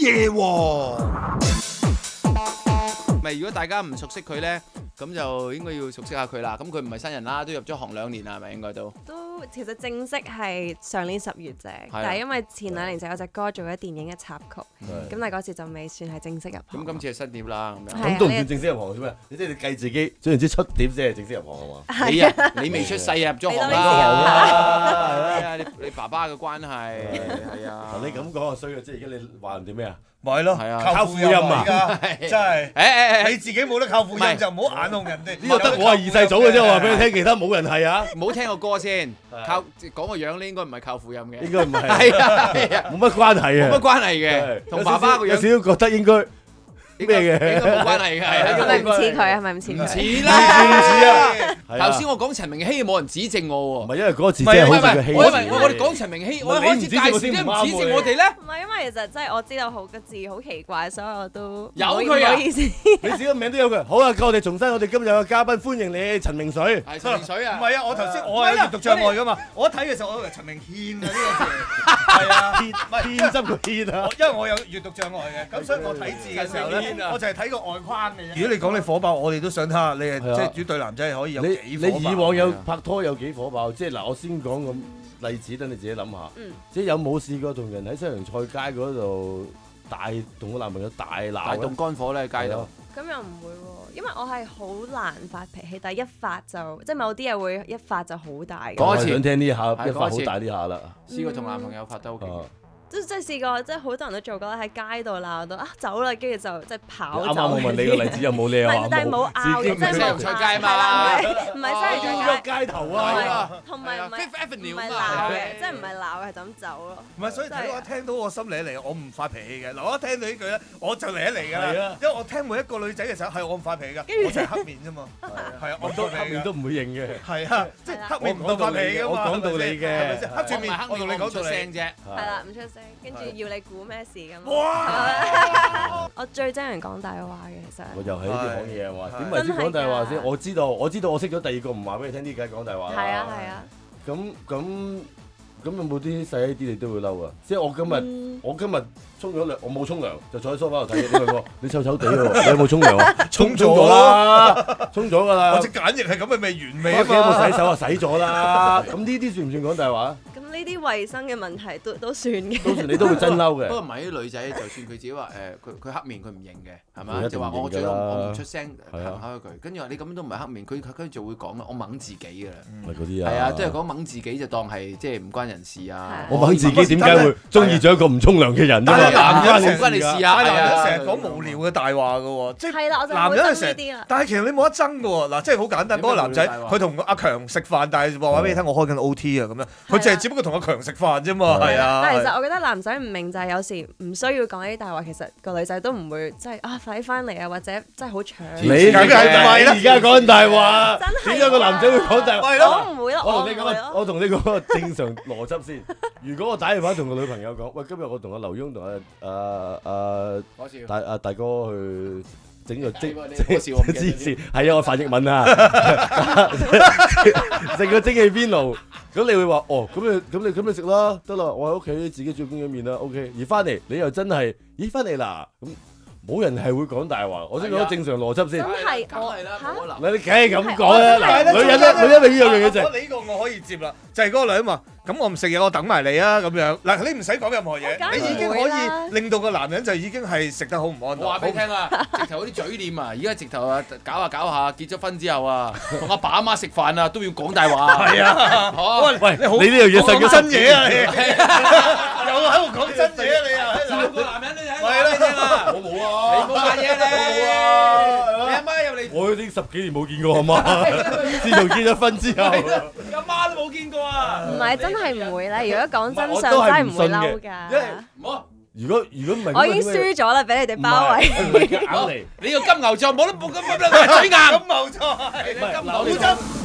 嘢喎！咪如果大家唔熟悉佢咧，咁就應該要熟悉下佢啦。咁佢唔係新人啦，都入咗行2年啦，係咪應該都？ 都其實正式係上年10月啫，但係因為前2年就有隻歌做咗電影嘅插曲，咁但係嗰時就未算係正式入行。 咁今次係新碟啦，咁樣。 咁都唔算正式入行啫咩？你即係你計自己，總言之出碟先係正式入行係嘛？ 你啊，你未出世啊，入咗行啦，係啊，你爸爸嘅關係係啊。 你咁講就衰啊！即係而家你話人哋咩啊？ 咪係咯， 係啊靠副音啊！而家真係， 誒你自己冇得靠副音就唔好眼紅人哋。 呢個得我係二世祖嘅啫，我話俾你聽，其他冇人係啊！ 唔好聽個歌先，靠講個樣咧，應該唔係靠副音嘅， 應該唔係， 係啊， 冇乜關係啊， 冇乜關係嘅，同爸爸個樣有少少覺得應該。咩嘅？ 應該冇關係嘅， 係咪唔似佢？係咪唔似佢？ 唔似唔啦， 似啊！ 頭先我講陳明熙冇人指正我喎， 唔係因為嗰個字真係好似個希。 我哋講陳明熙，我開始介紹點唔指正我哋咧？ 唔係因為其實真係我知道好個字好奇怪，所以我都有佢啊！ 唔好意思， 你自己個名都有佢。好啦，我哋重新，我哋今日有個嘉賓，歡迎你陳明水。 係陳明水啊！ 唔係啊，我頭先我係閱讀障礙噶嘛，我一睇嘅時候我以為陳明憲啊呢個字，係啊， 獻執個獻啊！ 因為我有閱讀障礙嘅，咁所以我睇字嘅時候咧，我就係睇個外框嘅啫。如果你講你火爆，我哋都想睇下你係即係如果對男仔可以有幾火爆。 你以往有拍拖有幾火爆？即係嗱，我先講個例子，等你自己諗下。即係有冇試過同人喺西洋菜街嗰度同個男朋友大鬧？ 大動肝火咧喺街度。 咁又唔會喎，因為我係好難發脾氣，但係一發就即係某啲嘢會一發就好大嘅。 講一次，想聽呢下，一發好大呢下啦。 試過同男朋友發得 OK。 即係試過，即係好多人都做過喺街度鬧到走啦，跟住就即係跑走。 啱啱我問你個例子有冇呢？ 但係冇拗嘅，即係西洋菜街嘛， 唔係西洋菜街街頭啊， 同埋唔係 Fifth Avenue 唔係鬧嘅，即係唔係鬧嘅，係就咁走咯。 唔係，所以睇我一聽到我心嚟一嚟，我唔發脾氣嘅。嗱，我一聽到呢句咧，我就嚟一嚟㗎啦。因為我聽每一個女仔嘅時候係我唔發脾氣㗎，我就係黑面啫嘛。係啊，我都黑面都唔會認嘅。 係啊，即係黑面唔到發脾氣㗎嘛。 我講道理嘅， 黑住面我同你講出聲啫。 係啦，唔出聲，跟住要你估咩事咁。 哇！ 我最憎人講大話嘅，其實。 我又係呢啲講嘢啊嘛，點為之講大話先？我知道我識咗第二個唔話俾你聽，呢梗係講大話啦。 係啊係啊。 咁有冇啲細一啲你都會嬲啊？即係我今日沖咗涼，我冇沖涼就坐喺梳化度睇嘢。點解你臭臭地喎？你有冇沖涼啊？沖咗啦，沖咗㗎啦。 我隻簡易係咁，咪未完美啊嘛。 有冇洗手啊？洗咗啦。咁呢啲算唔算講大話？ 呢啲衞生嘅問題都算嘅， 都算你都會真嬲嘅。 不過唔係啲女仔，就算佢自己話佢黑面佢唔認嘅，係嘛？就話我最我唔出聲行開一句，跟住話你咁都唔係黑面，佢跟住就會講啦，我掹自己㗎啦。 咪嗰啲啊。 係啊，即係講掹自己就當係即係唔關人事啊。 我掹自己點解會中意咗一個唔沖涼嘅人啫嘛？ 男人唔關你事啊。 男人成日講無聊嘅大話㗎喎，即係男人係成日，但係其實你冇得爭㗎喎。嗱，即係好簡單，嗰個男仔佢同阿強食飯，但係話俾你聽，我開緊 OT 啊咁樣，佢淨係只不過同阿強食飯啫嘛，係啊。 但係其實我覺得男仔唔明就係有時唔需要講呢啲大話，其實個女仔都唔會即係快啲翻嚟啊，或者真係好搶。 你而家講大話，點解個男仔會講大話？ 我唔會咯。 我同你講個正常邏輯先。如果我打電話同個女朋友講，喂，今日我同阿劉墉同大哥去整個芝士，係啊，我范奕敏啊，食個蒸氣邊爐。咁你會話咁你食啦，得啦，我喺屋企自己煮公仔麵啦 ，OK。而翻嚟你又真係，咦翻嚟啦咁。冇人係會講大話，我先講正常邏輯先。 真係我嚇， 你梗係咁講啦。女人咪呢樣嘢就呢個我可以接啦，就係嗰個女嘛。咁我唔食嘢，我等埋你啊咁樣。嗱，你唔使講任何嘢，你已經可以令到個男人就已經係食得好唔安樂。 我話俾你聽啊，直頭嗰啲嘴臉啊，而家直頭啊搞下，結咗婚之後啊，同阿爸阿媽食飯啊都要講大話。係啊， 喂，你呢樣嘢實真嘢啊！你又喺度講真嘢啊！你啊， 兩個男人你喺度聽啊！ 我冇啊， 你冇扮嘢你阿媽入嚟， 我已經10幾年冇見過阿媽，自從結咗婚之後， 阿媽都冇見過啊！ 唔係真係唔會咧，如果講真相真係唔會嬲㗎。 唔好， 如果唔係， 我已經輸咗啦，俾你哋包圍。 硬嚟， 你個金牛座冇得嘴硬。 金牛座係金牛座。